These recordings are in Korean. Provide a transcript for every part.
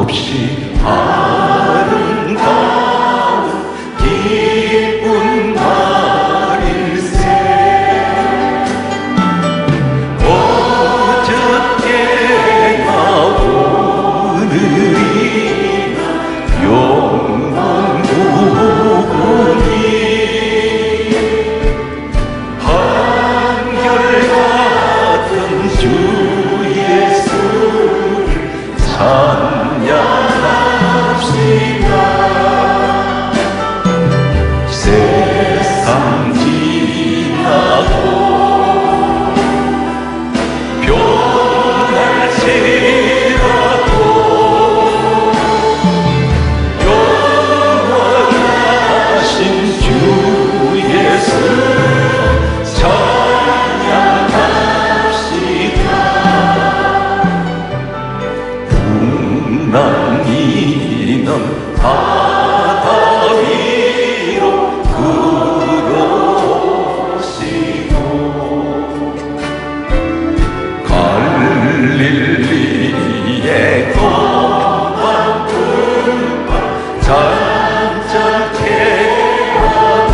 몹시 아름다운 기쁜 날일세. 어저께나 오늘이나 영원 무궁히 한결같은 주 예수를 찬양합시다. 세상 지나고 변할지라도 영원하신 주 예수 찬양합시다. 풍랑이는 바다 위로 들어오시고 갈릴리의 거만 불만 잔잔케 하고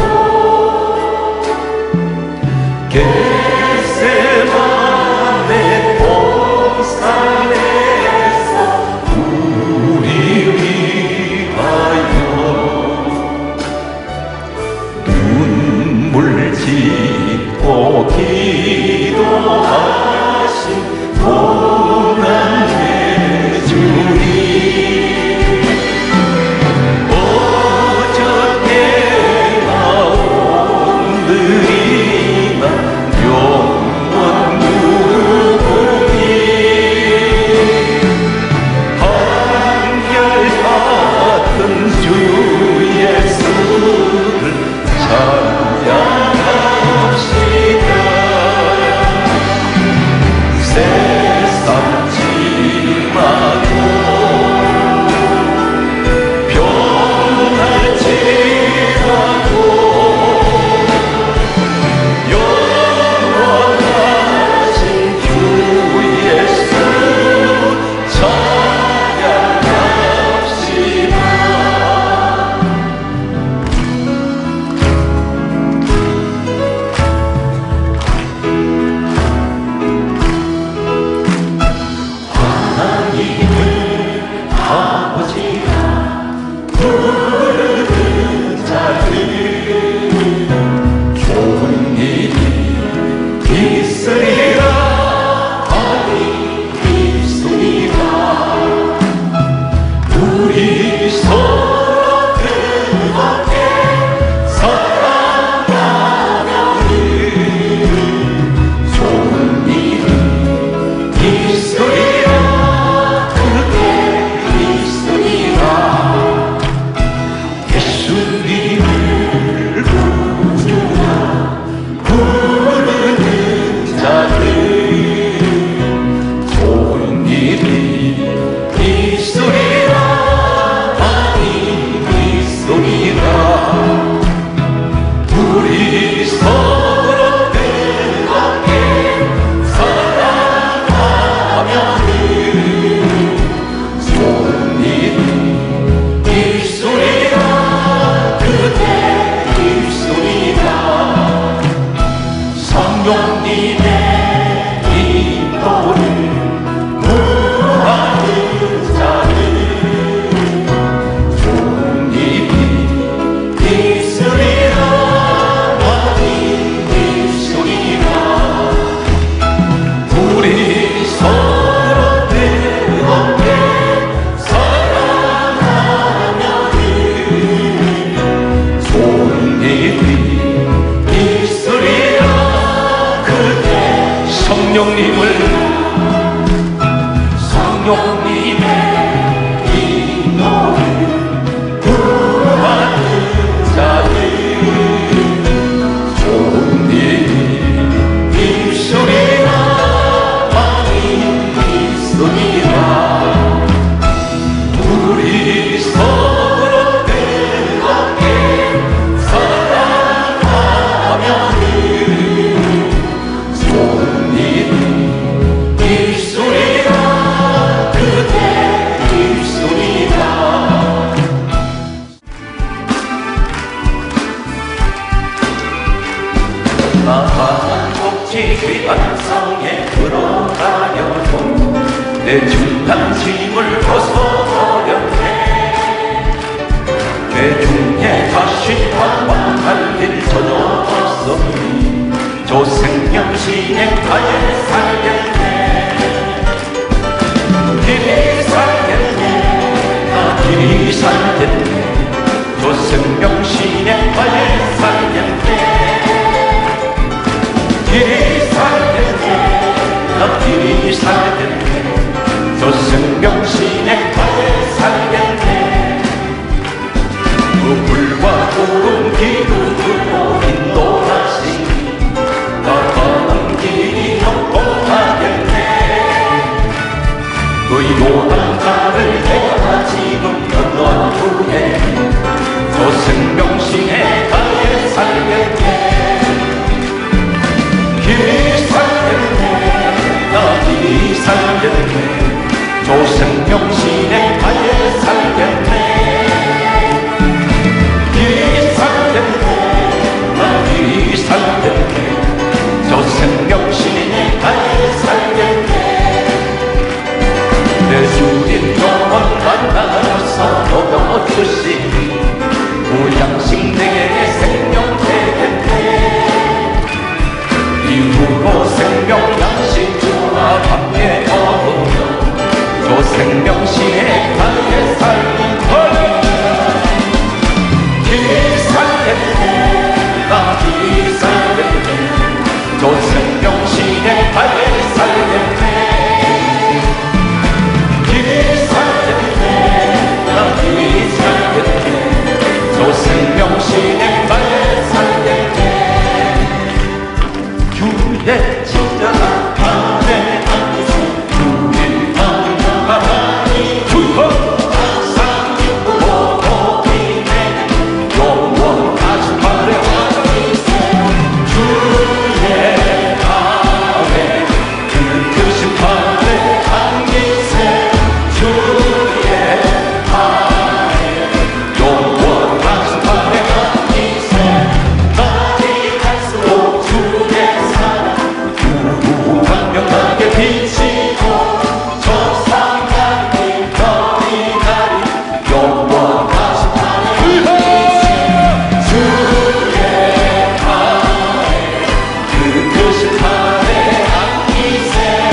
겟세마네 동산에서 우리 위하여 눈물 짓고 기도하신 고난의 주님, 어저께나 오늘이나 영원 무궁히 한결같은 주 예수를 찬양합시다. 세상 지나고 변할지라도 영원하신 주 예수 찬양합시다. 하나님을 아버지라 부르는 자들 좋은 일이 있으리라 하니 있으리라. 우리 서로 뜨겁게 사랑하며는 좋은 일이 있으리라. 그게 있으리라. 예수님을 구주라 부르는 자들 좋은 일이 있으리라 하니 있으리라. 우리 서로 뜨겁게 사랑하며는 좋은 일이 있으리라. 그대 있으리라. 성령님의 인도를 구하는 자들 좋은 일이 있으리라 하니 있으리라. 우리 서로 뜨겁게 사랑하며는 좋은 일이 있으리라. 그대 성령님의 인도를 구하는 자들 좋은 일이 있으리라 하니 있으리라. 우리 서로 뜨겁게 사랑하며는 좋은 일이 있으리라. 그대 내 중단심을 벗어버렸네. 내 중에 다시 반박할 일 전혀 없었니. 저 생명신의 가에 살겠네. 길이 살겠네. 나 길이 살겠네. 저 생명신의 가에 살겠네. 길이 살겠네. 나 길이 살겠네. 저 생명신의 가에 살겠네. 그 불과 구름 기둥으로 인도하시니 나가는 길이 형통하겠네. 그 요단강을 내가 지금 건넌 후에 저 생명신의 가에 살겠네. 길이 살겠네. 나 길이 살겠네. 저 생명신의 가에 살겠네. 길이 살겠네. 나 길이 살겠네. 저 생명신의 가에 살겠네. 내 주님 영원 만나서 먹어주시니 무양식 내게 생명 되겠네. 이후로 생명 양식 주와 함께 얻으며 저 생명신의 가에 살겠네. 길이 살겠네. 나 길이 살겠네. 저 생명신의 가에 살겠네. 길이 살겠네. 나 길이 살겠네. 저 생명신의 가에 살겠네. 주의 진정한 밤에 안기세 주의 마음 가만히 주여 항상 기쁘고 기네 영원하신 발에 안기세 주의 마음에 그 크신 발에 안기세 주의 마음에 영원하신 발에 안기세 날이 갈수록 주의 사랑 광명하게 비치고 저 상가리 별이 날이 영원하신 발에 안기세 주의 마음에 그 크신 발에 안기세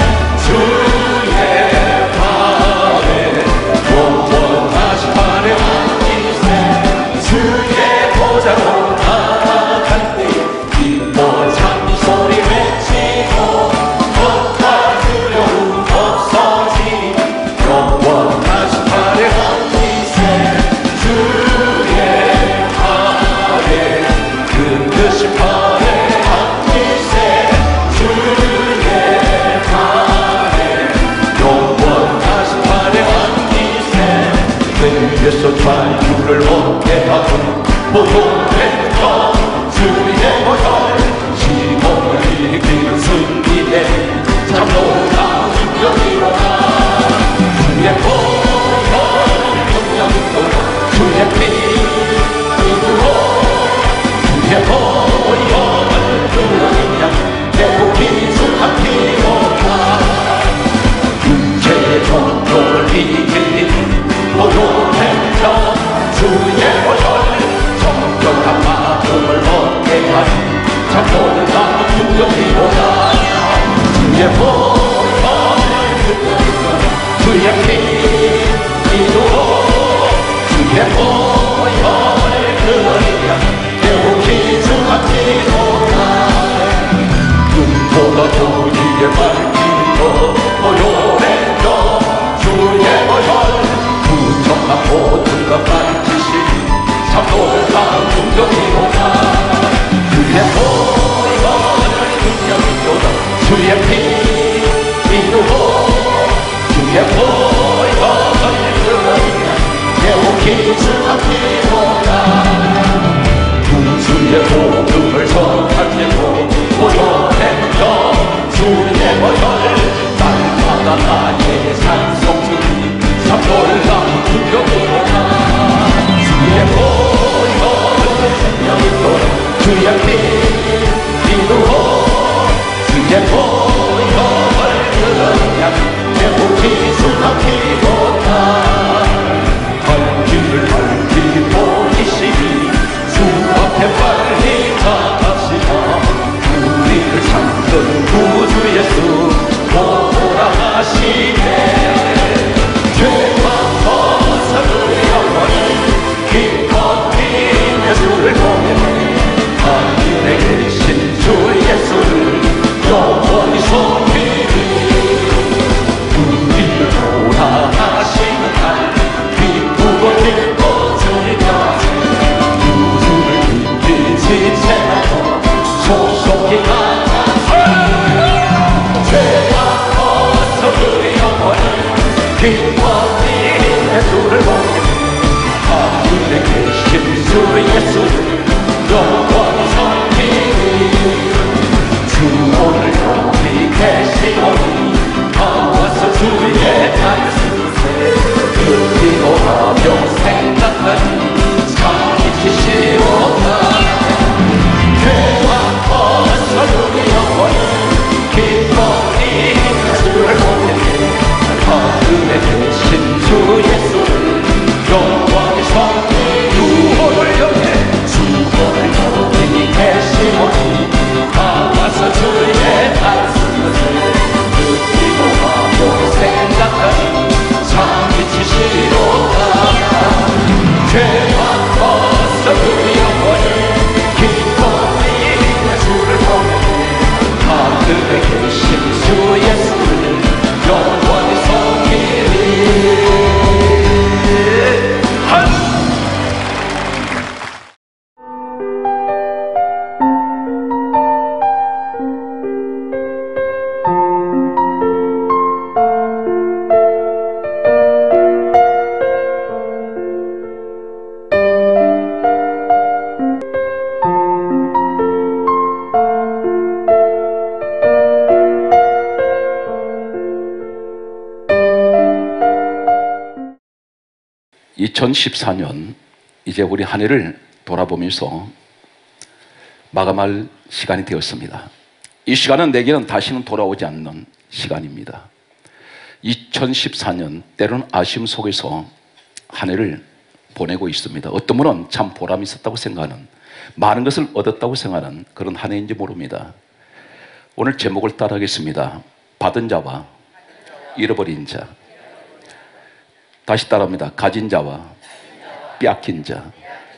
주의 마음에 영원하신 발에 안기세 주의 보좌로 나아갈 때 기뻐 찬미 소리 외치고 걱과 두려움 없어지니 영원하신 발에 안기세 주의 발에 그 크신 발에 안기세 주의 발에 영원하신 발에 안기세 내 위에서 자유를 얻게 하고 보존된 것 주의 보혈 시험을 이기는 승리에 참노라 능력이로다. 주의 보혈 능력이로다. 주의 피 이루어 주의 보혈 능력이냐 내복이 수한 피로다. 육체의 정욕을 이기는 보존된 것 주의 보혈 정결한 마음을 얻게 하니 참노라 능력이로다. 주의 보혈 능력이로다. 주의 피 이루어 주의 보혈 능력이냐 내복이 수한 피로다. 눈보다 조기에 밝힌 것 보혈의 것 주의 보혈 부정한 모든가 밝히시니 참노라 능력이로다. 주의 보혈 능력이로다. 주의 피 이루어 주의 보혈 2014년 이제 우리 한 해를 돌아보면서 마감할 시간이 되었습니다. 이 시간은 내게는 다시는 돌아오지 않는 시간입니다. 2014년 때로는 아쉬움 속에서 한 해를 보내고 있습니다. 어떤 분은 참 보람이 있었다고 생각하는, 많은 것을 얻었다고 생각하는 그런 한 해인지 모릅니다. 오늘 제목을 따라하겠습니다. 받은 자와 잃어버린 자. 다시 따라합니다. 가진 자와 빼앗긴 자.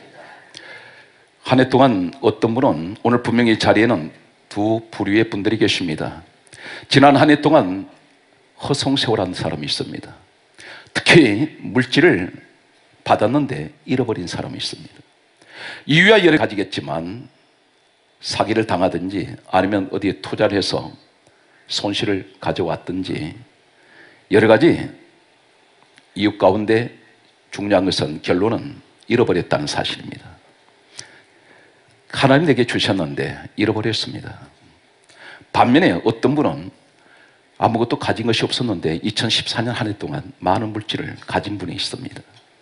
한 해 동안 어떤 분은, 오늘 분명히 이 자리에는 두 부류의 분들이 계십니다. 지난 한 해 동안 허송세월한 사람이 있습니다. 특히 물질을 받았는데 잃어버린 사람이 있습니다. 이유야 여러 가지겠지만 사기를 당하든지 아니면 어디에 투자를 해서 손실을 가져왔든지 여러 가지 이유 가운데 중요한 것은 결론은 잃어버렸다는 사실입니다. 하나님 내게 주셨는데 잃어버렸습니다. 반면에 어떤 분은 아무것도 가진 것이 없었는데 2014년 한 해 동안 많은 물질을 가진 분이 있습니다.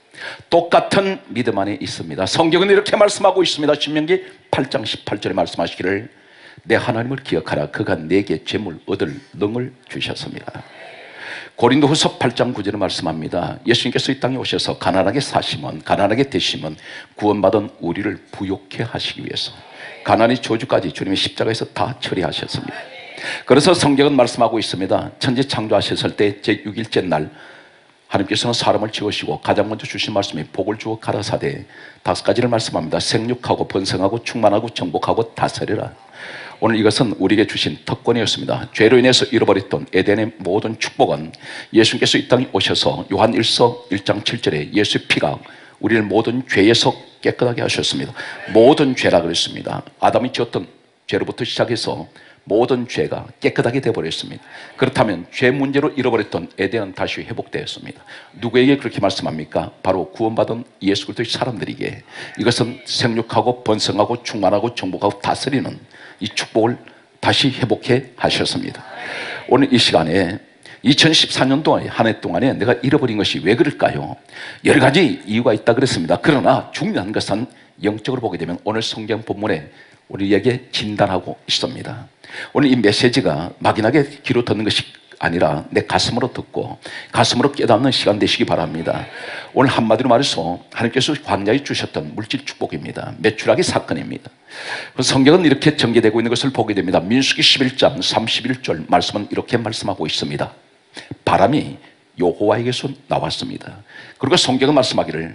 똑같은 믿음 안에 있습니다. 성경은 이렇게 말씀하고 있습니다. 신명기 8장 18절에 말씀하시기를 내 하나님을 기억하라. 그가 내게 재물 얻을 능을 주셨습니다. 고린도후서 8장 9절에 말씀합니다. 예수님께서 이 땅에 오셔서 가난하게 사시면, 가난하게 되시면 구원받은 우리를 부욕해 하시기 위해서 가난의 저주까지 주님의 십자가에서 다 처리하셨습니다. 그래서 성경은 말씀하고 있습니다. 천지 창조하셨을 때 제6일째 날 하나님께서는 사람을 지으시고 가장 먼저 주신 말씀이 복을 주어 가라사대 5가지를 말씀합니다. 생육하고 번성하고 충만하고 정복하고 다스려라. 오늘 이것은 우리에게 주신 특권이었습니다. 죄로 인해서 잃어버렸던 에덴의 모든 축복은 예수님께서 이 땅에 오셔서 요한 1서 1장 7절에 예수의 피가 우리를 모든 죄에서 깨끗하게 하셨습니다. 모든 죄라 그랬습니다. 아담이 지었던 죄로부터 시작해서 모든 죄가 깨끗하게 되어버렸습니다. 그렇다면 죄 문제로 잃어버렸던 에덴은 다시 회복되었습니다. 누구에게 그렇게 말씀합니까? 바로 구원받은 예수 그리스도의 사람들에게. 이것은 생육하고 번성하고 충만하고 정복하고 다스리는 이 축복을 다시 회복해 하셨습니다. 오늘 이 시간에 2014년도 한 해 동안에 내가 잃어버린 것이 왜 그럴까요? 여러 가지 이유가 있다 그랬습니다. 그러나 중요한 것은 영적으로 보게 되면 오늘 성경 본문에 우리에게 진단하고 있습니다. 오늘 이 메시지가 막연하게 귀로 듣는 것이 아니라 내 가슴으로 듣고 가슴으로 깨닫는 시간 되시기 바랍니다. 오늘 한마디로 말해서 하나님께서 광야에 주셨던 물질 축복입니다. 매출하기 사건입니다. 성경은 이렇게 전개되고 있는 것을 보게 됩니다. 민수기 11장 31절 말씀은 이렇게 말씀하고 있습니다. 바람이 여호와에게서 나왔습니다. 그리고 성경은 말씀하기를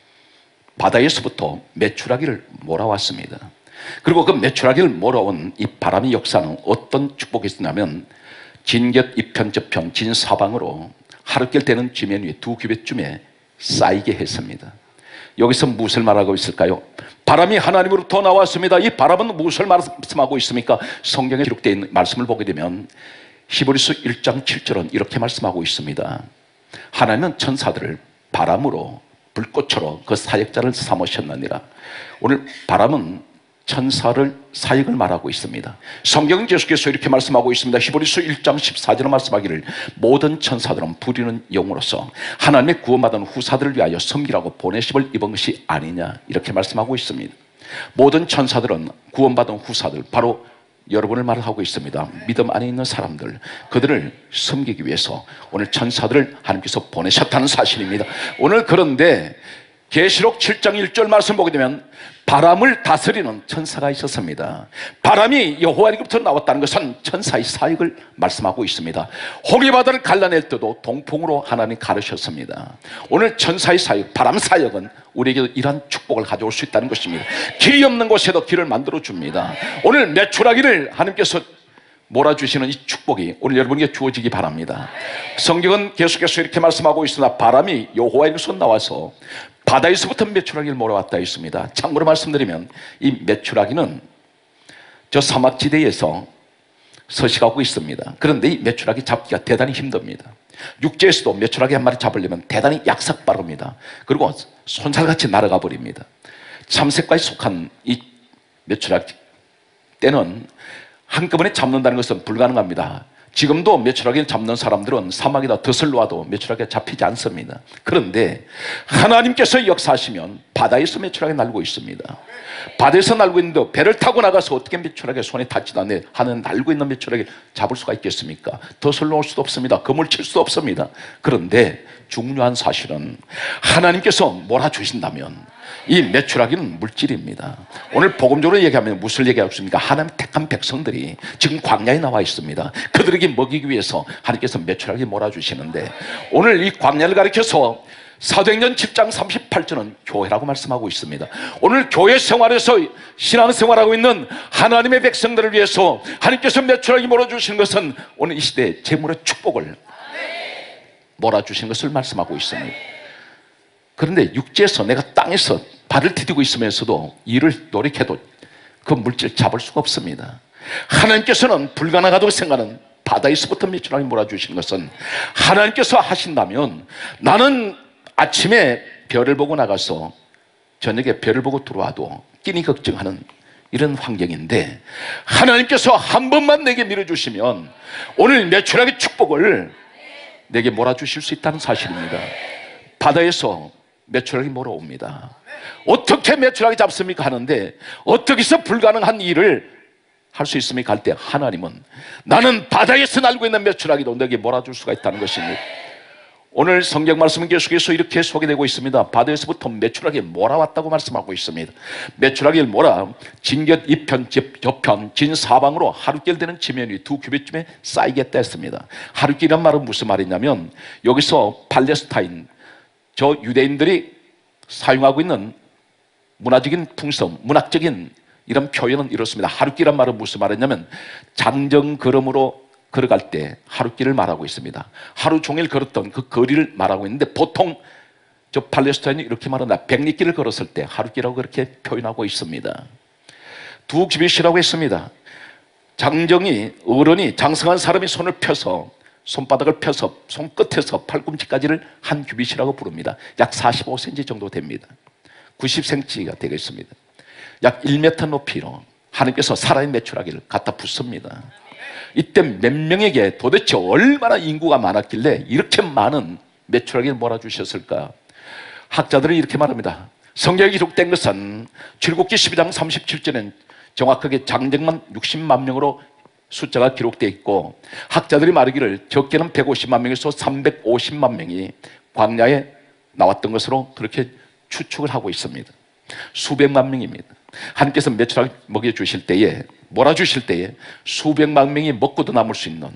바다에서부터 메추라기를 몰아왔습니다. 그리고 그 메추라기를 몰아온 이 바람의 역사는 어떤 축복이 있었냐면 진곁 이편 저편 진사방으로 하루길 되는 지면 위에 2규빗쯤에 쌓이게 했습니다. 여기서 무엇을 말하고 있을까요? 바람이 하나님으로부터 나왔습니다. 이 바람은 무엇을 말씀하고 있습니까? 성경에 기록되어 있는 말씀을 보게 되면 히브리서 1장 7절은 이렇게 말씀하고 있습니다. 하나님은 천사들을 바람으로 불꽃으로 그 사역자를 삼으셨느니라. 오늘 바람은 천사를 사역을 말하고 있습니다. 성경은 계속해서 이렇게 말씀하고 있습니다. 히브리서 1장 14절에 말씀하기를 모든 천사들은 부리는 영으로서 하나님의 구원받은 후사들을 위하여 섬기라고 보내심을 입은 것이 아니냐 이렇게 말씀하고 있습니다. 모든 천사들은 구원받은 후사들, 바로 여러분을 말하고 있습니다. 믿음 안에 있는 사람들, 그들을 섬기기 위해서 오늘 천사들을 하나님께서 보내셨다는 사실입니다. 오늘 그런데 계시록 7장 1절 말씀 보게 되면 바람을 다스리는 천사가 있었습니다. 바람이 여호와에게부터 나왔다는 것은 천사의 사역을 말씀하고 있습니다. 호리바다를 갈라낼 때도 동풍으로 하나님 가르셨습니다. 오늘 천사의 사역, 바람 사역은 우리에게 이러한 축복을 가져올 수 있다는 것입니다. 길이 없는 곳에도 길을 만들어줍니다. 오늘 메추라기를 하나님께서 몰아주시는 이 축복이 오늘 여러분에게 주어지기 바랍니다. 성경은 계속해서 이렇게 말씀하고 있으나 바람이 여호와에게서 나와서 바다에서부터 메추라기를 몰아왔다 했습니다. 참고로 말씀드리면 이 메추라기는 저 사막지대에서 서식하고 있습니다. 그런데 이 메추라기 잡기가 대단히 힘듭니다. 육지에서도 메추라기 한 마리 잡으려면 대단히 약삭 빠릅니다. 그리고 손살같이 날아가 버립니다. 참새과에 속한 이 메추라기 때는 한꺼번에 잡는다는 것은 불가능합니다. 지금도 메추라기를 잡는 사람들은 사막에다 덫을 놓아도 메추라기가 잡히지 않습니다. 그런데 하나님께서 역사하시면 바다에서 메추라기 날고 있습니다. 바다에서 날고 있는데 배를 타고 나가서 어떻게 메추라기 손에 닿지도 않는 하는 날고 있는 메추라기를 잡을 수가 있겠습니까? 덫을 놓을 수도 없습니다. 그물 칠 수도 없습니다. 그런데 중요한 사실은 하나님께서 몰아주신다면 이 메추라기는 물질입니다. 오늘 복음적으로 얘기하면 무엇을 얘기하고 있습니까? 하나님 택한 백성들이 지금 광야에 나와 있습니다. 그들에게 먹이기 위해서 하나님께서 메추라기 몰아주시는데, 오늘 이 광야를 가리켜서 사도행전 7장 38절은 교회라고 말씀하고 있습니다. 오늘 교회 생활에서 신앙생활하고 있는 하나님의 백성들을 위해서 하나님께서 메추라기 몰아주시는 것은 오늘 이 시대의 재물의 축복을 몰아주신 것을 말씀하고 있습니다. 그런데 육지에서 내가 땅에서 발을 디디고 있으면서도 이를 노력해도 그 물질 잡을 수가 없습니다. 하나님께서는 불가능하다고 생각하는 바다에서부터 메추라기 몰아주신 것은 하나님께서 하신다면, 나는 아침에 별을 보고 나가서 저녁에 별을 보고 들어와도 끼니 걱정하는 이런 환경인데, 하나님께서 한 번만 내게 밀어주시면 오늘 메추라기 축복을 내게 몰아주실 수 있다는 사실입니다. 바다에서 메추라기 몰아옵니다. 어떻게 메추라기 잡습니까? 하는데 어떻게 해서 불가능한 일을 할 수 있습니까? 할 때 하나님은 나는 바다에서 날고 있는 메추라기도 내게 몰아줄 수가 있다는 것입니다. 오늘 성경 말씀은 계속해서 이렇게 소개되고 있습니다. 바다에서부터 메추라기 몰아왔다고 말씀하고 있습니다. 메추라기를 몰아 진곁, 이편, 저편, 진사방으로 하루길 되는 지면이 2규빗쯤에 쌓이겠다 했습니다. 하루길이란 말은 무슨 말이냐면, 여기서 팔레스타인, 저 유대인들이 사용하고 있는 문화적인 풍성, 문학적인 이런 표현은 이렇습니다. 하루길이란 말은 무슨 말이냐면, 장정 걸음으로 걸어갈 때 하루길을 말하고 있습니다. 하루 종일 걸었던 그 거리를 말하고 있는데, 보통 저 팔레스타인이 이렇게 말한다. 백리길을 걸었을 때 하루길이라고 그렇게 표현하고 있습니다. 2규빗이라고 했습니다. 장정이, 어른이, 장성한 사람이 손을 펴서, 손바닥을 펴서 손끝에서 팔꿈치까지를 한 규빗이라고 부릅니다. 약 45cm 정도 됩니다. 90cm가 되겠습니다. 약 1m 높이로 하나님께서 살아있는 메추라기를 갖다 붓습니다. 이때 몇 명에게 도대체 얼마나 인구가 많았길래 이렇게 많은 메추라기를 몰아주셨을까? 학자들은 이렇게 말합니다. 성경에 기록된 것은 출애굽기 12장 37절엔 정확하게 장정만 60만 명으로 숫자가 기록되어 있고, 학자들이 말하기를 적게는 150만 명에서 350만 명이 광야에 나왔던 것으로 그렇게 추측을 하고 있습니다. 수백만 명입니다. 하나님께서 메추라기 먹여주실 때에, 몰아주실 때에 수백만 명이 먹고도 남을 수 있는,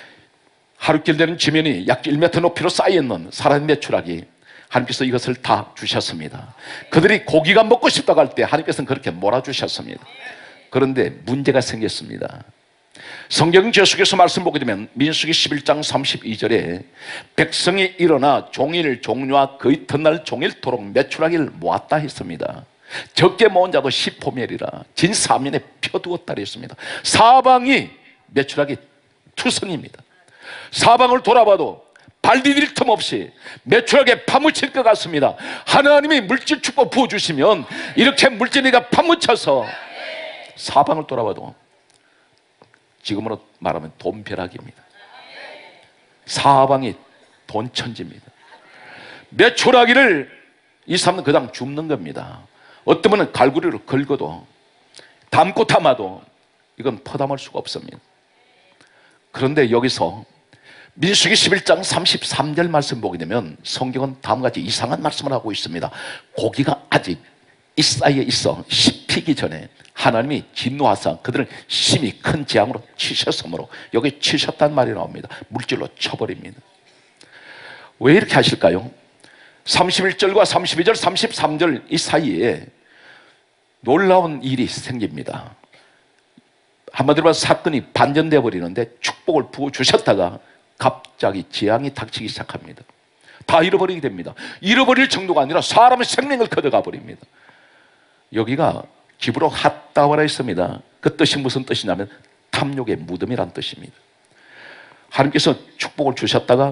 하루길 되는 지면이 약 1m 높이로 쌓여있는 살아있는 메추라기, 하나님께서 이것을 다 주셨습니다. 그들이 고기가 먹고 싶다고 할 때 하나님께서는 그렇게 몰아주셨습니다. 그런데 문제가 생겼습니다. 성경 계속해서 말씀 보게 되면 민수기 11장 32절에 백성이 일어나 종일 종류와 그 이튿날 종일토록 메추라기를 모았다 했습니다. 적게 모은 자도 10호멜이라 진사면에 펴두었다 했습니다. 사방이 메추라기 투성입니다. 사방을 돌아봐도 발 디딜 틈 없이 메추라기에 파묻힐 것 같습니다. 하나님이 물질 축복 부어주시면 이렇게 물질이가 파묻혀서 사방을 돌아봐도 지금으로 말하면 돈벼락입니다. 사방이 돈천지입니다. 메추라기를 이 사람은 그냥 줍는 겁니다. 어떤 분은 갈고리로 긁어도 담고 담아도 이건 퍼담을 수가 없습니다. 그런데 여기서 민수기 11장 33절 말씀 보게 되면 성경은 다음과 같이 이상한 말씀을 하고 있습니다. 고기가 아직 이 사이에 있어 씹히기 전에 하나님이 진노하사 그들을 심히 큰 재앙으로 치셨으므로, 여기 치셨단 말이 나옵니다. 물질로 쳐버립니다. 왜 이렇게 하실까요? 31절과 32절, 33절 이 사이에 놀라운 일이 생깁니다. 한마디로 말해서 사건이 반전되어 버리는데, 축복을 부어주셨다가 갑자기 재앙이 닥치기 시작합니다. 다 잃어버리게 됩니다. 잃어버릴 정도가 아니라 사람의 생명을 걷어가 버립니다. 여기가 기브로 핫다와라 있습니다. 그 뜻이 무슨 뜻이냐면 탐욕의 무덤이란 뜻입니다. 하나님께서 축복을 주셨다가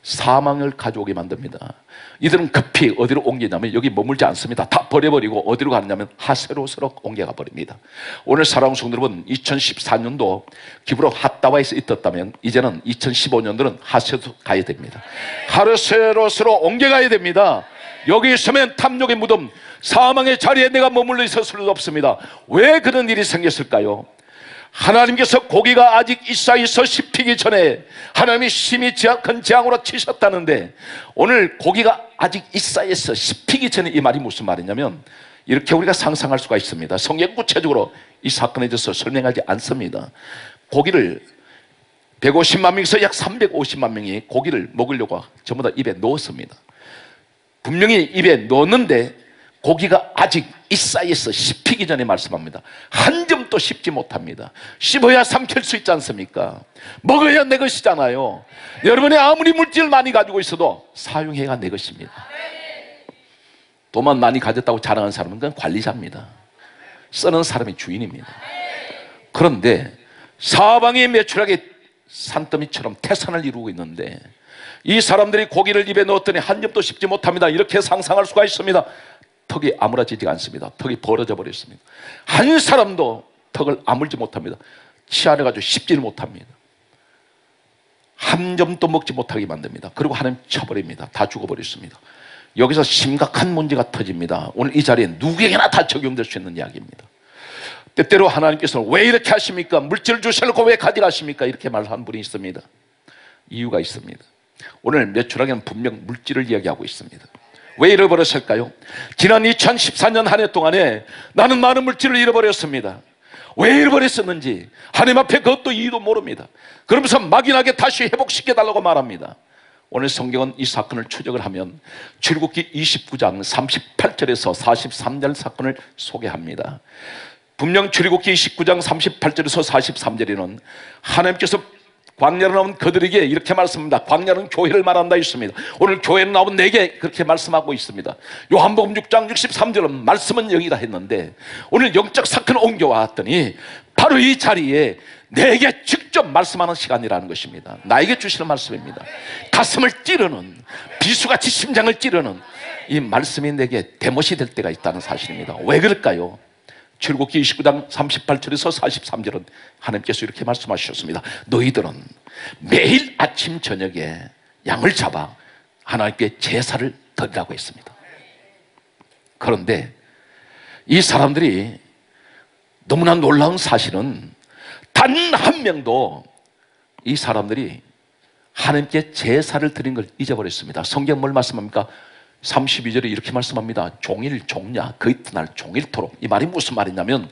사망을 가져오게 만듭니다. 이들은 급히 어디로 옮기냐면 여기 머물지 않습니다. 다 버려버리고 어디로 가느냐면 하세로스로 옮겨가 버립니다. 오늘 사랑하는 성도 여러분, 2014년도 기브로 핫다와에서 있었다면 이제는 2015년도는 하세로스 가야 됩니다. 하세로스로 옮겨가야 됩니다. 여기 있으면 탐욕의 무덤, 사망의 자리에 내가 머물러 있을 수는 없습니다. 왜 그런 일이 생겼을까요? 하나님께서 고기가 아직 이사야서 씹히기 전에 하나님이 심히 큰 재앙으로 치셨다는데, 오늘 고기가 아직 이사야서 씹히기 전에, 이 말이 무슨 말이냐면 이렇게 우리가 상상할 수가 있습니다. 성경 구체적으로 이 사건에 대해서 설명하지 않습니다. 고기를 150만 명에서 약 350만 명이 고기를 먹으려고 전부 다 입에 넣었습니다. 분명히 입에 넣었는데 고기가 아직 이사야서 씹히기 전에 말씀합니다. 한 점도 씹지 못합니다. 씹어야 삼킬 수 있지 않습니까? 먹어야 내 것이잖아요. 여러분이 아무리 물질을 많이 가지고 있어도 사용해야 내 것입니다. 돈만 많이 가졌다고 자랑하는 사람은 그건 관리자입니다. 쓰는 사람이 주인입니다. 그런데 사방이 매출하게 산더미처럼 태산을 이루고 있는데 이 사람들이 고기를 입에 넣었더니 한 점도 씹지 못합니다. 이렇게 상상할 수가 있습니다. 턱이 아물어지지 않습니다. 턱이 벌어져 버렸습니다. 한 사람도 턱을 아물지 못합니다. 치아를 씹지를 못합니다. 한 점도 먹지 못하게 만듭니다. 그리고 하나님 쳐버립니다. 다 죽어버렸습니다. 여기서 심각한 문제가 터집니다. 오늘 이 자리에 누구에게나 다 적용될 수 있는 이야기입니다. 때때로 하나님께서는 왜 이렇게 하십니까? 물질을 주셔놓고 왜 가져가십니까? 이렇게 말하는 분이 있습니다. 이유가 있습니다. 오늘 매출하기는 분명 물질을 이야기하고 있습니다. 왜 잃어버렸을까요? 지난 2014년 한 해 동안에 나는 많은 물질을 잃어버렸습니다. 왜 잃어버렸었는지 하나님 앞에 그것도 이유도 모릅니다. 그러면서 막연하게 다시 회복시켜달라고 말합니다. 오늘 성경은 이 사건을 추적을 하면 출애굽기 29장 38절에서 43절 사건을 소개합니다. 분명 출애굽기 29장 38절에서 43절에는 하나님께서 광야로 나온 그들에게 이렇게 말씀합니다. 광야는 교회를 말한다 있습니다. 오늘 교회는 나온 내게 그렇게 말씀하고 있습니다. 요한복음 6장 63절은 말씀은 여기다 했는데 오늘 영적 사건을 옮겨왔더니 바로 이 자리에 내게 직접 말씀하는 시간이라는 것입니다. 나에게 주시는 말씀입니다. 가슴을 찌르는, 비수같이 심장을 찌르는 이 말씀이 내게 대못이 될 때가 있다는 사실입니다. 왜 그럴까요? 출애굽기 29장 38절에서 43절은 하나님께서 이렇게 말씀하셨습니다. 너희들은 매일 아침 저녁에 양을 잡아 하나님께 제사를 드리라고 했습니다. 그런데 이 사람들이 너무나 놀라운 사실은 단 한 명도 이 사람들이 하나님께 제사를 드린 걸 잊어버렸습니다. 성경 뭘 말씀합니까? 32절에 이렇게 말씀합니다. 종일 종야 그 이튿날 종일토록. 이 말이 무슨 말이냐면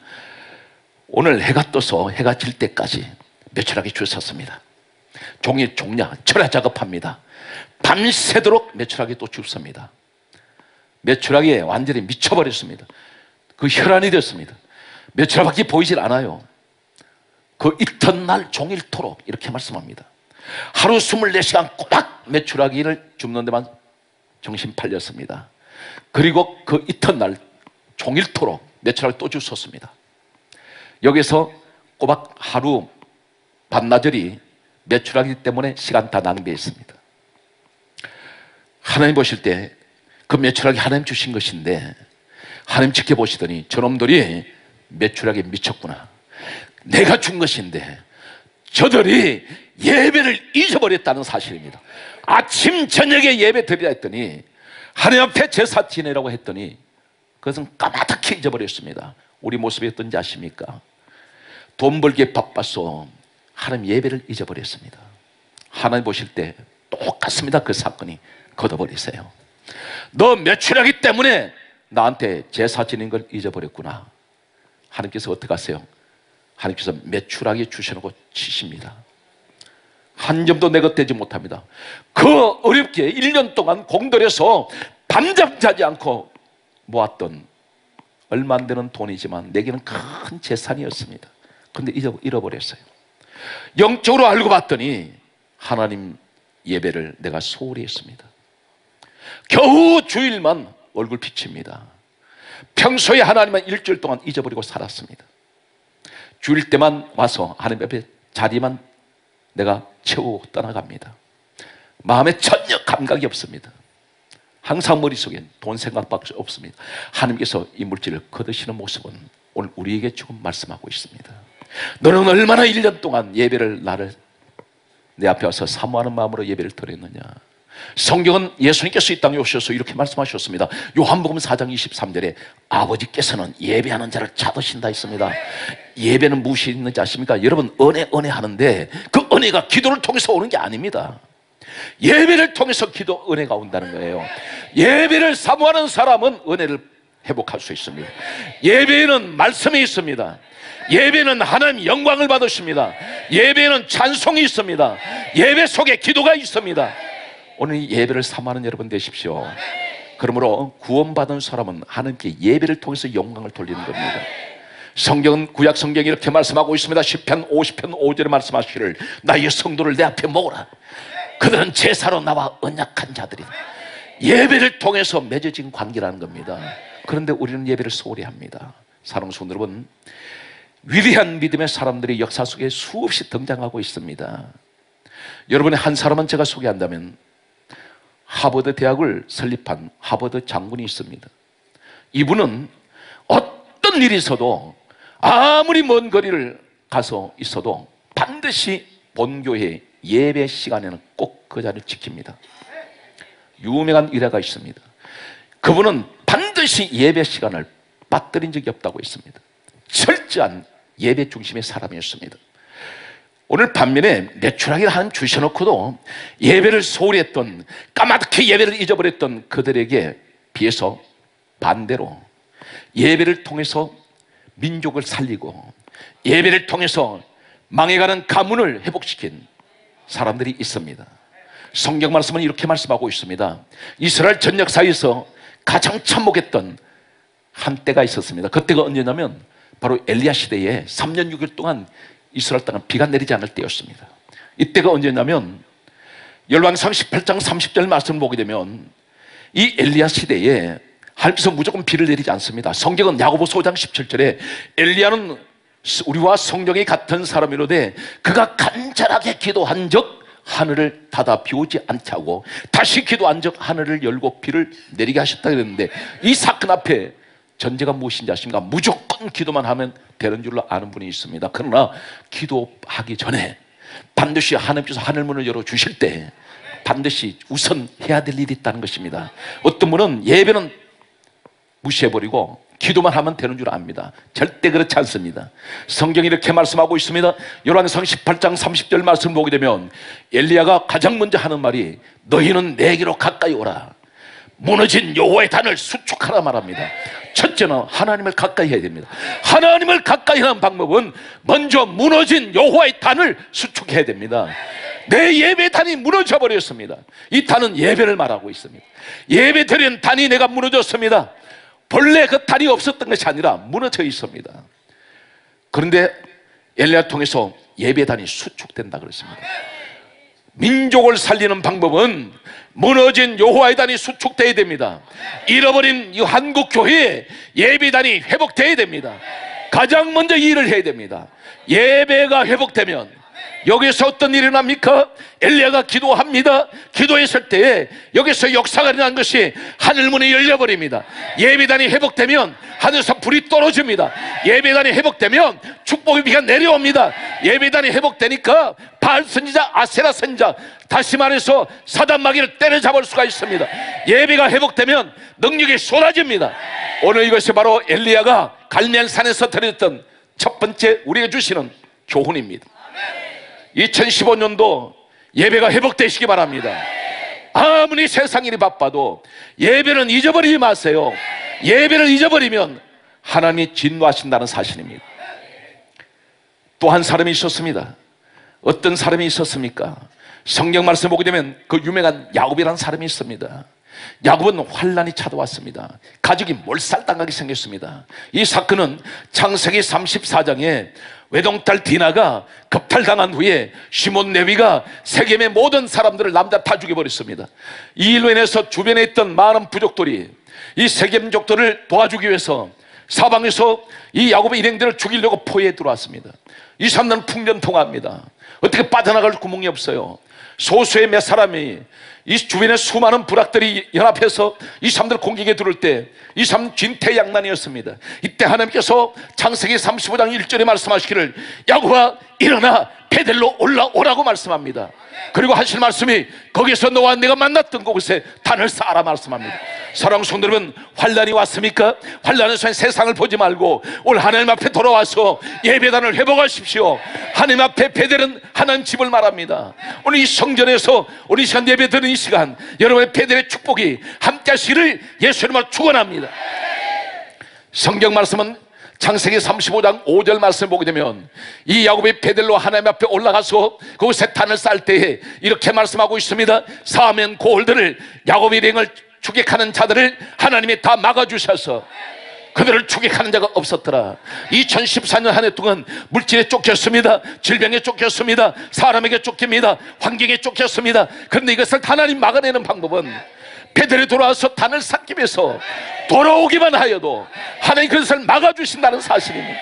오늘 해가 떠서 해가 질 때까지 매출하게 주셨습니다. 종일 종야 철야 작업합니다. 밤새도록 매출하게 또 줍습니다. 매출하게 완전히 미쳐버렸습니다. 그 혈안이 됐습니다. 매출하밖에 보이질 않아요. 그 이튿날 종일토록 이렇게 말씀합니다. 하루 24시간 꼬박 매출하기를 줍는 데만 정신 팔렸습니다. 그리고 그 이튿날 종일토록 매출하기 또 주셨습니다. 여기서 꼬박 하루 반나절이 매출하기 때문에 시간 다 낭비했습니다. 하나님 보실 때 그 매출하기 하나님 주신 것인데 하나님 지켜보시더니 저놈들이 매출하기 미쳤구나. 내가 준 것인데 저들이 예배를 잊어버렸다는 사실입니다. 아침 저녁에 예배 드리라 했더니 하나님 앞에 제사 지내라고 했더니 그것은 까마득히 잊어버렸습니다. 우리 모습이 어떤지 아십니까? 돈 벌기에 바빠서 하나님 예배를 잊어버렸습니다. 하나님 보실 때 똑같습니다. 그 사건이. 걷어버리세요. 너 매출하기 때문에 나한테 제사 지낸 걸 잊어버렸구나. 하나님께서 어떻게 하세요? 하나님께서 매출하게 주셔놓고 치십니다. 한 점도 내 것 되지 못합니다. 그 어렵게 1년 동안 공들여서 밤잠 자지 않고 모았던 얼마 안 되는 돈이지만 내게는 큰 재산이었습니다. 그런데 잃어버렸어요. 영적으로 알고 봤더니 하나님 예배를 내가 소홀히 했습니다. 겨우 주일만 얼굴 비칩니다. 평소에 하나님만 일주일 동안 잊어버리고 살았습니다. 주일 때만 와서 하나님 앞에 자리만 내가 채우고 떠나갑니다. 마음에 전혀 감각이 없습니다. 항상 머릿속에 돈 생각밖에 없습니다. 하나님께서 이 물질을 거두시는 모습은 오늘 우리에게 지금 말씀하고 있습니다. 너는 얼마나 1년 동안 예배를 나를 내 앞에 와서 사모하는 마음으로 예배를 드렸느냐. 성경은 예수님께서 이 땅에 오셔서 이렇게 말씀하셨습니다. 요한복음 4장 23절에 아버지께서는 예배하는 자를 찾으신다 했습니다. 예배는 무엇이 있는지 아십니까? 여러분, 은혜 하는데 그 은혜가 기도를 통해서 오는 게 아닙니다. 예배를 통해서 기도 은혜가 온다는 거예요. 예배를 사모하는 사람은 은혜를 회복할 수 있습니다. 예배에는 말씀이 있습니다. 예배는 하나님 영광을 받으십니다. 예배는 찬송이 있습니다. 예배 속에 기도가 있습니다. 오늘 예배를 사모하는 여러분 되십시오. 그러므로 구원받은 사람은 하나님께 예배를 통해서 영광을 돌리는 겁니다. 성경은 구약 성경이 이렇게 말씀하고 있습니다. 시편 50편 5절에 말씀하시기를 나의 성도를 내 앞에 모으라. 그들은 제사로 나와 언약한 자들이다. 예배를 통해서 맺어진 관계라는 겁니다. 그런데 우리는 예배를 소홀히 합니다. 사랑하는 성도 여러분, 위대한 믿음의 사람들이 역사 속에 수없이 등장하고 있습니다. 여러분의 한 사람은 제가 소개한다면 하버드 대학을 설립한 하버드 장군이 있습니다. 이분은 어떤 일이 있어도 아무리 먼 거리를 가서 있어도 반드시 본교회 예배 시간에는 꼭 그 자리를 지킵니다. 유명한 일화가 있습니다. 그분은 반드시 예배 시간을 빠뜨린 적이 없다고 했습니다. 철저한 예배 중심의 사람이었습니다. 오늘 반면에 매출하기를 하나님 주셔놓고도 예배를 소홀히 했던, 까맣게 예배를 잊어버렸던 그들에게 비해서 반대로 예배를 통해서 민족을 살리고 예배를 통해서 망해가는 가문을 회복시킨 사람들이 있습니다. 성경 말씀은 이렇게 말씀하고 있습니다. 이스라엘 전 역사에서 가장 참혹했던 한때가 있었습니다. 그때가 언제냐면 바로 엘리야 시대에 3년 6일 동안 이스라엘 땅은 비가 내리지 않을 때였습니다. 이때가 언제냐면 열왕상 18장 30절 말씀을 보게 되면 이 엘리야 시대에 하나님께서 무조건 비를 내리지 않습니다. 성경은 야고보서 5장 17절에 엘리야는 우리와 성령이 같은 사람이로되 그가 간절하게 기도한 적 하늘을 닫아 비오지 않게 하고 다시 기도한 적 하늘을 열고 비를 내리게 하셨다 그랬는데, 이 사건 앞에 전제가 무엇인지 아십니까? 무조건 기도만 하면 되는 줄로 아는 분이 있습니다. 그러나 기도하기 전에 반드시 하나님께서 하늘문을 열어주실 때 반드시 우선 해야 될 일이 있다는 것입니다. 어떤 분은 예배는 무시해버리고 기도만 하면 되는 줄 압니다. 절대 그렇지 않습니다. 성경이 이렇게 말씀하고 있습니다. 열왕상 18장 30절 말씀을 보게 되면 엘리야가 가장 먼저 하는 말이 너희는 내게로 가까이 오라. 무너진 여호와의 단을 수축하라 말합니다. 첫째는 하나님을 가까이 해야 됩니다. 하나님을 가까이 하는 방법은 먼저 무너진 여호와의 단을 수축해야 됩니다. 내 예배 단이 무너져 버렸습니다. 이 단은 예배를 말하고 있습니다. 예배 드린 단이 내가 무너졌습니다. 본래 그 단이 없었던 것이 아니라 무너져 있습니다. 그런데 엘리야 통해서 예배단이 수축된다 그랬습니다. 민족을 살리는 방법은 무너진 여호와의 단이 수축되어야 됩니다. 잃어버린 이 한국 교회에 예배단이 회복되어야 됩니다. 가장 먼저 이 일을 해야 됩니다. 예배가 회복되면 여기서 어떤 일이 일어납니까? 엘리야가 기도합니다. 기도했을 때에 여기서 역사가 일어난 것이 하늘문이 열려버립니다. 예배단이 회복되면 하늘에서 불이 떨어집니다. 예배단이 회복되면 축복의 비가 내려옵니다. 예배단이 회복되니까 바알 선지자, 아세라 선지자, 다시 말해서 사단 마귀를 때려잡을 수가 있습니다. 예배가 회복되면 능력이 쏟아집니다. 오늘 이것이 바로 엘리야가 갈멜산에서 드렸던 첫 번째 우리에게 주시는 교훈입니다. 2015년도 예배가 회복되시기 바랍니다. 아무리 세상 일이 바빠도 예배는 잊어버리지 마세요. 예배를 잊어버리면 하나님이 진노하신다는 사실입니다. 또 한 사람이 있었습니다. 어떤 사람이 있었습니까? 성경 말씀 보게 되면 그 유명한 야곱이라는 사람이 있습니다. 야곱은 환란이 찾아왔습니다. 가족이 몰살당하게 생겼습니다. 이 사건은 창세기 34장에 외동딸 디나가 겁탈당한 후에 시몬 레위가 세겜의 모든 사람들을 남자 다 죽여버렸습니다. 이 일로 인해서 주변에 있던 많은 부족들이 이 세겜족들을 도와주기 위해서 사방에서 이 야곱의 일행들을 죽이려고 포위에 들어왔습니다. 이 사람들은 풍전통화합니다. 어떻게 빠져나갈 구멍이 없어요. 소수의 몇 사람이 이 주변의 수많은 부락들이 연합해서 이 사람들 공격에 들어올 때 이 사람 진퇴양난이었습니다. 이때 하나님께서 창세기 35장 1절에 말씀하시기를 야곱아 일어나 베델로 올라오라고 말씀합니다. 그리고 하실 말씀이 거기서 너와 내가 만났던 곳에 단을 쌓아라 말씀합니다. 사랑하는 성도 여러분, 환난이 왔습니까? 환난에서 세상을 보지 말고 오늘 하나님 앞에 돌아와서 예배단을 회복하십시오. 하나님 앞에 베델은 하나님 집을 말합니다. 오늘 이 성전에서 우리 시간 예배 드리는 이 시간 여러분의 베델의 축복이 함께 하시기를 예수님으로 축원합니다. 성경 말씀은 창세기 35장 5절 말씀을 보게 되면 이 야곱이 베델로 하나님 앞에 올라가서 그곳에 단을 쌓을 때에 이렇게 말씀하고 있습니다. 사면 고을들을 야곱의 일행을 추격하는 자들을 하나님이 다 막아주셔서 그들을 추격하는 자가 없었더라. 2014년 한 해 동안 물질에 쫓겼습니다. 질병에 쫓겼습니다. 사람에게 쫓깁니다. 환경에 쫓겼습니다. 그런데 이것을 하나님 막아내는 방법은 베델에 돌아와서 단을 쌓기 위해서 돌아오기만 하여도 하나님 그것을 막아주신다는 사실입니다.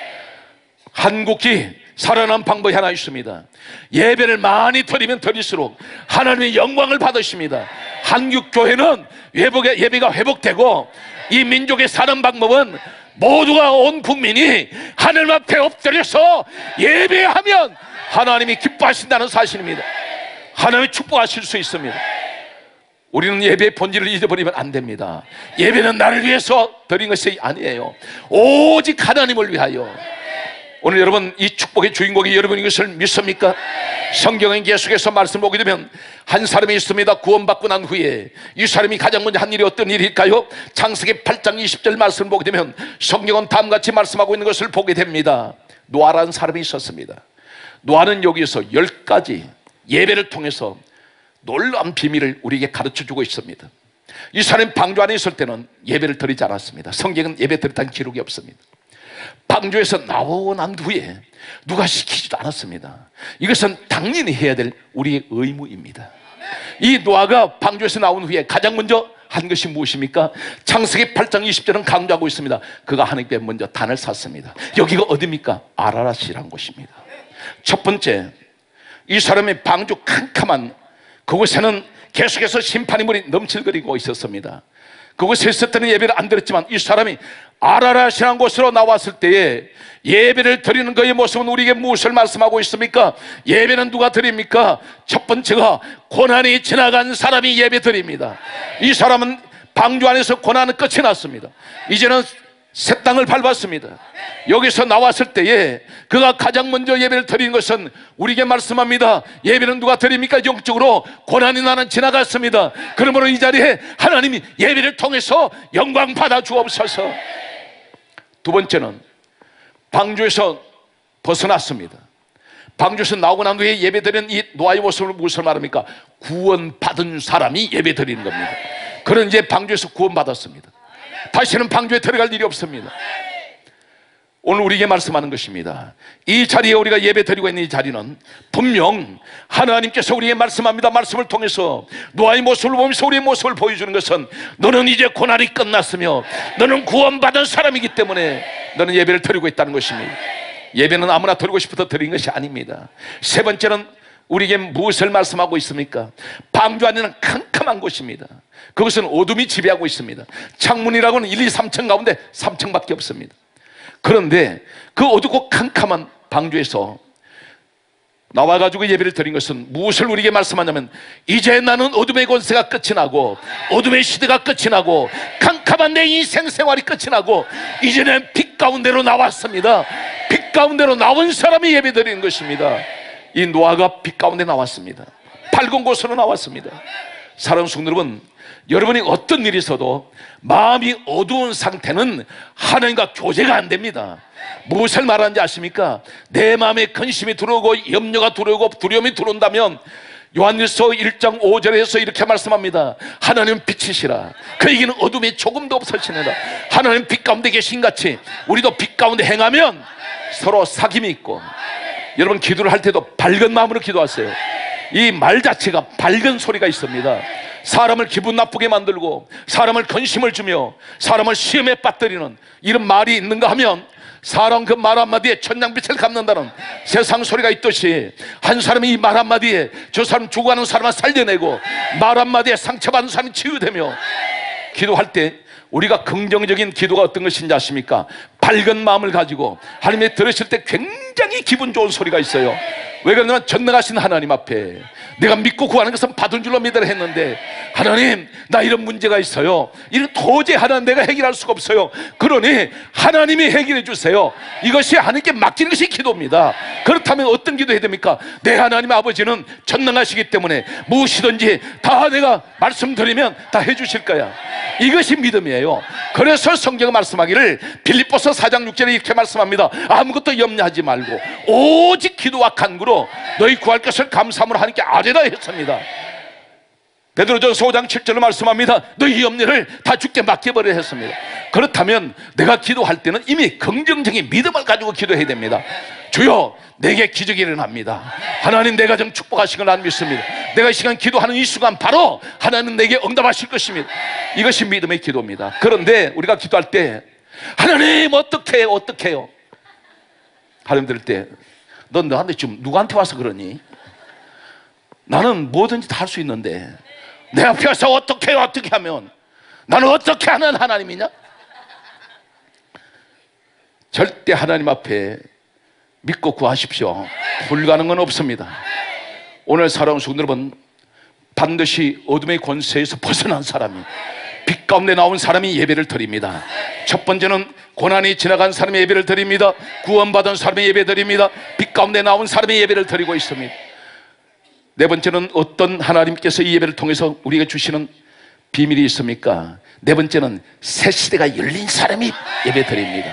한국이 살아난 방법이 하나 있습니다. 예배를 많이 드리면 드릴수록 하나님의 영광을 받으십니다. 한국교회는 예배가 회복되고 이 민족의 사는 방법은 모두가 온 국민이 하나님 앞에 엎드려서 예배하면 하나님이 기뻐하신다는 사실입니다. 하나님이 축복하실 수 있습니다. 우리는 예배의 본질을 잊어버리면 안 됩니다. 예배는 나를 위해서 드린 것이 아니에요. 오직 하나님을 위하여. 오늘 여러분 이 축복의 주인공이 여러분인 것을 믿습니까? 성경에 계속해서 말씀 보게 되면 한 사람이 있습니다. 구원받고 난 후에 이 사람이 가장 먼저 한 일이 어떤 일일까요? 창세기 8장 20절 말씀을 보게 되면 성경은 다음같이 말씀하고 있는 것을 보게 됩니다. 노아라는 사람이 있었습니다. 노아는 여기서 10가지 예배를 통해서 놀라운 비밀을 우리에게 가르쳐주고 있습니다. 이 사람이 방주 안에 있을 때는 예배를 드리지 않았습니다. 성경은 예배 드렸다는 기록이 없습니다. 방주에서 나오고 난 후에 누가 시키지도 않았습니다. 이것은 당연히 해야 될 우리의 의무입니다. 이 노아가 방주에서 나온 후에 가장 먼저 한 것이 무엇입니까? 창세기 8장 20절은 강조하고 있습니다. 그가 하나님께 먼저 단을 샀습니다. 여기가 어디입니까? 아라랏이라는 곳입니다. 첫 번째, 이 사람의 방주 캄캄한 그곳에는 계속해서 심판의 물이 넘칠거리고 있었습니다. 그곳에 있을 때는 예배를 안 드렸지만 이 사람이 아라랏이라는 곳으로 나왔을 때에 예배를 드리는 그의 모습은 우리에게 무엇을 말씀하고 있습니까? 예배는 누가 드립니까? 첫 번째가 고난이 지나간 사람이 예배 드립니다. 이 사람은 방주 안에서 고난은 끝이 났습니다. 이제는 새 땅을 밟았습니다. 여기서 나왔을 때에 그가 가장 먼저 예배를 드리는 것은 우리에게 말씀합니다. 예배는 누가 드립니까? 영적으로 고난이 나는 지나갔습니다. 그러므로 이 자리에 하나님이 예배를 통해서 영광 받아 주옵소서. 두 번째는 방주에서 벗어났습니다. 방주에서 나오고 난 후에 예배 드리는 이 노아의 모습을 무엇을 말합니까? 구원받은 사람이 예배 드리는 겁니다. 그는 이제 방주에서 구원받았습니다. 다시는 방주에 들어갈 일이 없습니다. 오늘 우리에게 말씀하는 것입니다. 이 자리에 우리가 예배 드리고 있는 이 자리는 분명 하나님께서 우리에게 말씀합니다. 말씀을 통해서 노아의 모습을 보면서 우리의 모습을 보여주는 것은 너는 이제 고난이 끝났으며 너는 구원받은 사람이기 때문에 너는 예배를 드리고 있다는 것입니다. 예배는 아무나 드리고 싶어서 드리는 것이 아닙니다. 세 번째는 우리에게 무엇을 말씀하고 있습니까? 방주 안에는 캄캄한 곳입니다. 그것은 어둠이 지배하고 있습니다. 창문이라고는 1, 2, 3층 가운데 3층밖에 없습니다. 그런데 그 어둡고 캄캄한 방주에서 나와가지고 예배를 드린 것은 무엇을 우리에게 말씀하냐면 이제 나는 어둠의 권세가 끝이 나고 어둠의 시대가 끝이 나고 캄캄한 내 인생 생활이 끝이 나고 이제는 빛 가운데로 나왔습니다. 빛 가운데로 나온 사람이 예배 드리는 것입니다. 이 노아가 빛 가운데 나왔습니다. 밝은 곳으로 나왔습니다. 사랑하는 성도 여러분, 여러분이 어떤 일이 있어도 마음이 어두운 상태는 하나님과 교제가 안 됩니다. 무엇을 말하는지 아십니까? 내 마음에 근심이 들어오고 염려가 들어오고 두려움이 들어온다면 요한일서 1장 5절에서 이렇게 말씀합니다. 하나님은 빛이시라 그에게는 어둠이 조금도 없으시느라. 하나님 빛 가운데 계신 같이 우리도 빛 가운데 행하면 서로 사귐이 있고. 여러분 기도를 할 때도 밝은 마음으로 기도하세요. 이 말 자체가 밝은 소리가 있습니다. 사람을 기분 나쁘게 만들고 사람을 근심을 주며 사람을 시험에 빠뜨리는 이런 말이 있는가 하면 사람 그 말 한마디에 천냥빛을 갚는다는 세상 소리가 있듯이 한 사람이 이 말 한마디에 저 사람 죽어가는 사람을 살려내고 말 한마디에 상처받은 사람이 치유되며, 기도할 때 우리가 긍정적인 기도가 어떤 것인지 아십니까? 밝은 마음을 가지고 하나님이 들으실 때 굉장히 기분 좋은 소리가 있어요. 왜 그러냐면 전능하신 하나님 앞에 내가 믿고 구하는 것은 받은 줄로 믿으라 했는데, 하나님 나 이런 문제가 있어요, 이거 도저히 하나님 내가 해결할 수가 없어요, 그러니 하나님이 해결해 주세요. 이것이 하나님께 맡기는 것이 기도입니다. 그렇다면 어떤 기도해야 됩니까? 내 하나님 아버지는 전능하시기 때문에 무엇이든지 다 내가 말씀드리면 다 해주실 거야. 이것이 믿음이에요. 그래서 성경은 말씀하기를 빌립보서 4장 6절에 이렇게 말씀합니다. 아무것도 염려하지 말고 오직 기도와 간구로 너희 구할 것을 감사함으로 하나님께 아뢰라 했습니다. 베드로전서 5장 7절로 말씀합니다. 너희 염려를 다 주께 맡겨버려 했습니다. 그렇다면 내가 기도할 때는 이미 긍정적인 믿음을 가지고 기도해야 됩니다. 주여 내게 기적이 일어납니다. 하나님 내가 좀 축복하시길 난 믿습니다. 내가 이 시간 기도하는 이 순간 바로 하나님 내게 응답하실 것입니다. 이것이 믿음의 기도입니다. 그런데 우리가 기도할 때 하나님 어떻게 해요? 어떻게 해요? 하나님 들을 때 넌 너한테 지금 누구한테 와서 그러니? 나는 뭐든지 다 할 수 있는데 내 앞에서 어떻게 해요? 어떻게 하면 나는 어떻게 하는 하나님이냐? 절대 하나님 앞에 믿고 구하십시오. 불가능은 없습니다. 오늘 사랑하는 성도 여러분, 반드시 어둠의 권세에서 벗어난 사람이, 빛 가운데 나온 사람이 예배를 드립니다. 첫 번째는 고난이 지나간 사람의 예배를 드립니다. 구원받은 사람의 예배 드립니다. 빛 가운데 나온 사람의 예배를 드리고 있습니다. 네 번째는 어떤 하나님께서 이 예배를 통해서 우리에게 주시는 비밀이 있습니까? 네 번째는 새 시대가 열린 사람이 예배 드립니다.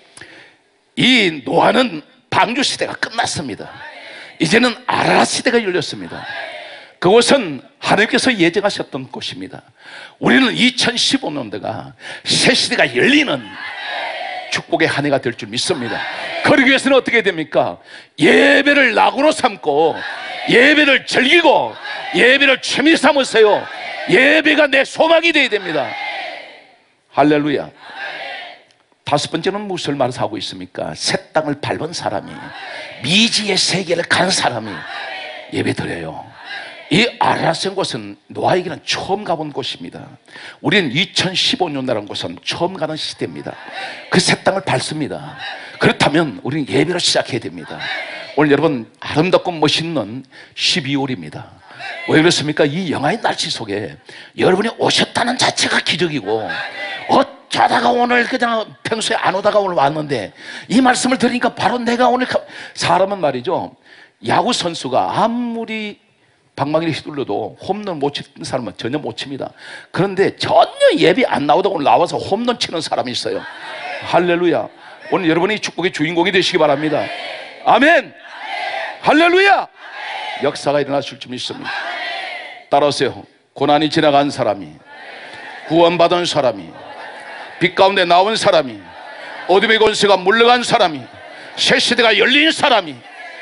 이 노아는 방주 시대가 끝났습니다. 이제는 아라라 시대가 열렸습니다. 그곳은 하나님께서 예정하셨던 곳입니다. 우리는 2015년도가 새 시대가 열리는 축복의 한 해가 될 줄 믿습니다. 그러기 위해서는 어떻게 됩니까? 예배를 낙으로 삼고 예배를 즐기고 예배를 취미 삼으세요. 예배가 내 소망이 되어야 됩니다. 할렐루야. 다섯 번째는 무엇을 말하고 있습니까? 새 땅을 밟은 사람이, 미지의 세계를 간 사람이 예배 드려요. 이 아라라스는 곳은 노아에게는 처음 가본 곳입니다. 우리는 2015년이라는 곳은 처음 가는 시대입니다. 그 새 땅을 밟습니다. 그렇다면 우리는 예배를 시작해야 됩니다. 오늘 여러분 아름답고 멋있는 12월입니다. 왜 그렇습니까? 이 영하의 날씨 속에 여러분이 오셨다는 자체가 기적이고, 어쩌다가 오늘 그냥 평소에 안 오다가 오늘 왔는데 이 말씀을 들으니까 바로 내가 오늘, 사람은 말이죠, 야구 선수가 아무리 방망이를 휘둘러도 홈런 못 치는 사람은 전혀 못 칩니다. 그런데 전혀 예배 안 나오다가 오늘 나와서 홈런 치는 사람이 있어요. 할렐루야. 오늘 여러분이 축복의 주인공이 되시기 바랍니다. 아멘. 할렐루야. 역사가 일어나실 줄 믿습니다. 따라오세요. 고난이 지나간 사람이, 구원받은 사람이, 빛 가운데 나온 사람이, 어둠의 권세가 물러간 사람이, 새 시대가 열린 사람이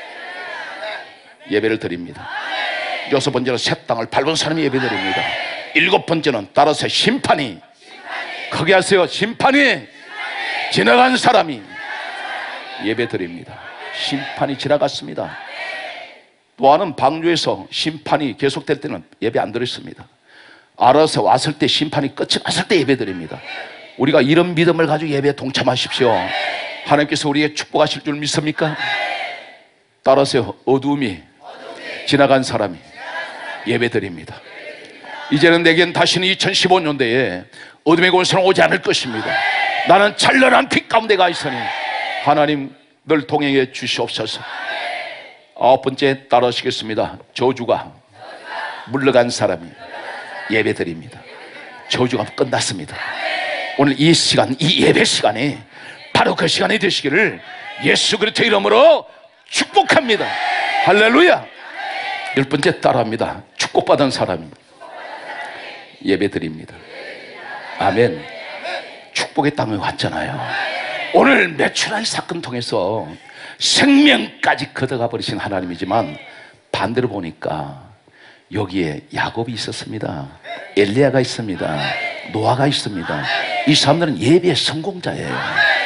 예배를 드립니다. 여섯 번째는 새 땅을 밟은 사람이 예배 드립니다. 일곱 번째는 따라서 심판이, 크게 하세요. 심판이 지나간 사람이 예배 드립니다. 심판이 지나갔습니다. 노아는 방주에서 심판이 계속될 때는 예배 안 드렸습니다. 알아서 왔을 때, 심판이 끝이 났을 때 예배 드립니다. 우리가 이런 믿음을 가지고 예배에 동참하십시오. 하나님께서 우리에게 축복하실 줄 믿습니까? 따라서 어둠이 지나간 사람이 예배 드립니다. 이제는 내겐 다시는 2015년도에 어둠의 권세는 오지 않을 것입니다. 나는 찬란한 빛 가운데 가 있으니 하나님 늘 동행해 주시옵소서. 아홉 번째 따라하시겠습니다. 저주가 물러간 사람이 예배 드립니다. 저주가 끝났습니다. 오늘 이 시간, 이 예배 시간이 바로 그 시간이 되시기를 예수 그리스도 이름으로 축복합니다. 할렐루야. 열 번째 따라합니다. 축복받은 사람이 예배 드립니다. 아멘. 축복의 땅에 왔잖아요. 오늘 메추라의 사건 통해서 생명까지 걷어가 버리신 하나님이지만, 반대로 보니까 여기에 야곱이 있었습니다. 엘리야가 있습니다. 노아가 있습니다. 이 사람들은 예배의 성공자예요.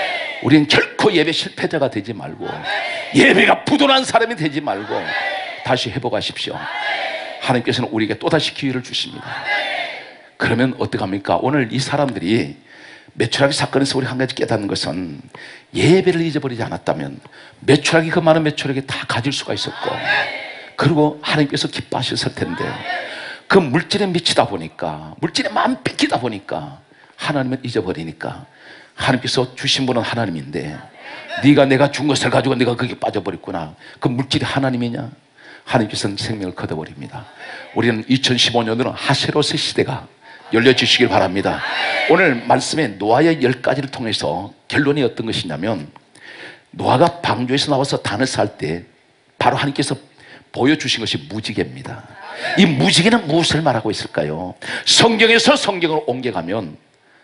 우리는 결코 예배 실패자가 되지 말고 예배가 부도난 사람이 되지 말고 다시 회복하십시오. 하나님께서는 우리에게 또다시 기회를 주십니다. 그러면 어떡합니까? 오늘 이 사람들이 메추라기 사건에서 우리 한 가지 깨닫는 것은 예배를 잊어버리지 않았다면 메추라기, 그 많은 메추라기 다 가질 수가 있었고, 그리고 하나님께서 기뻐하셨을 텐데 그 물질에 미치다 보니까, 물질에 마음 뺏기다 보니까 하나님을 잊어버리니까, 하나님께서 주신 분은 하나님인데 네가 내가 준 것을 가지고 네가 거기에 빠져버렸구나. 그 물질이 하나님이냐? 하나님께서는 생명을 거둬버립니다. 우리는 2015년으로 하세로스 시대가 열려주시길 바랍니다. 오늘 말씀에 노아의 10가지를 통해서 결론이 어떤 것이냐면, 노아가 방주에서 나와서 단을 쌓을 때 바로 하나님께서 보여주신 것이 무지개입니다. 이 무지개는 무엇을 말하고 있을까요? 성경에서 성경을 옮겨가면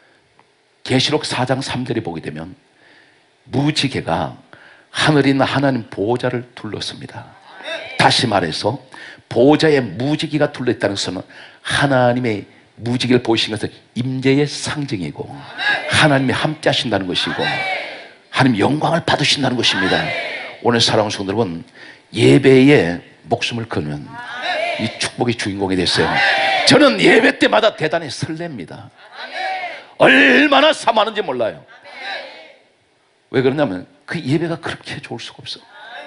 계시록 4장 3절에 보게 되면 무지개가 하늘에 있는 하나님 보호자를 둘렀습니다. 다시 말해서 보호자의 무지개가 둘러있다는 것은 하나님의 무지개를 보이신 것은 임재의 상징이고 하나님이 함께 하신다는 것이고 하나님 영광을 받으신다는 것입니다. 오늘 사랑하는 성도 여러분, 예배에 목숨을 걸면 이 축복의 주인공이 됐어요. 저는 예배 때마다 대단히 설렙니다. 얼마나 사모하는지 몰라요. 왜 그러냐면 그 예배가 그렇게 좋을 수가 없어.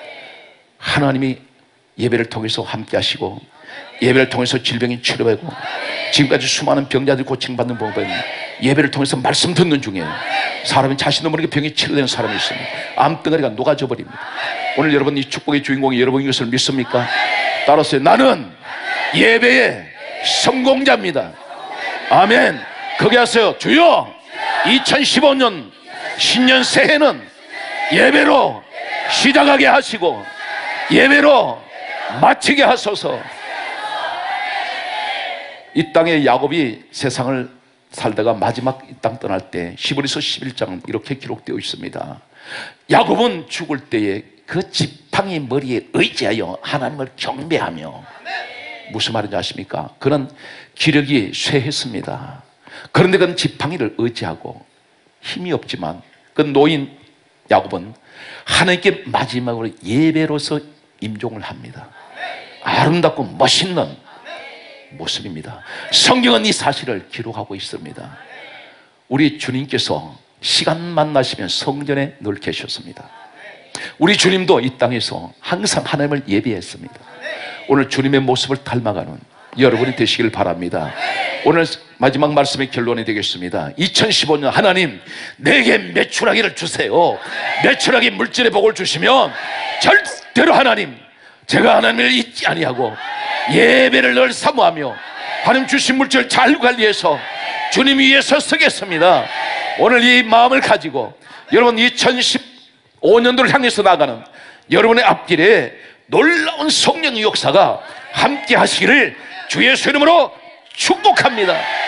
하나님이 예배를 통해서 함께 하시고 예배를 통해서 질병이 치료되고 지금까지 수많은 병자들 고침받는 법은 예배를 통해서 말씀 듣는 중에 사람이 자신도 모르게 병이 치료되는 사람이 있습니다. 암덩어리가 녹아져 버립니다. 오늘 여러분 이 축복의 주인공이 여러분인 것을 믿습니까? 따라서 나는 예배의 성공자입니다. 아멘. 거기 하세요. 주여, 2015년 신년 새해는 예배로 시작하게 하시고 예배로 마치게 하소서. 이 땅에 야곱이 세상을 살다가 마지막 이 땅 떠날 때 히브리서 11장은 이렇게 기록되어 있습니다. 야곱은 죽을 때에 그 지팡이 머리에 의지하여 하나님을 경배하며, 무슨 말인지 아십니까? 그는 기력이 쇠했습니다. 그런데 그는 지팡이를 의지하고 힘이 없지만 그 노인 야곱은 하나님께 마지막으로 예배로서 임종을 합니다. 아름답고 멋있는 모습입니다. 성경은 이 사실을 기록하고 있습니다. 우리 주님께서 시간만 나시면 성전에 늘 계셨습니다. 우리 주님도 이 땅에서 항상 하나님을 예배했습니다. 오늘 주님의 모습을 닮아가는 여러분이 되시길 바랍니다. 오늘 마지막 말씀의 결론이 되겠습니다. 2015년 하나님 내게 메추라기를 주세요. 메추라기 물질의 복을 주시면 절대로 하나님, 제가 하나님을 잊지 아니하고 예배를 늘 사모하며 하나님 주신 물질을 잘 관리해서 주님 위에서 서겠습니다. 오늘 이 마음을 가지고 여러분 2015년도를 향해서 나가는 여러분의 앞길에 놀라운 성령의 역사가 함께 하시기를 주 예수 이름으로 축복합니다.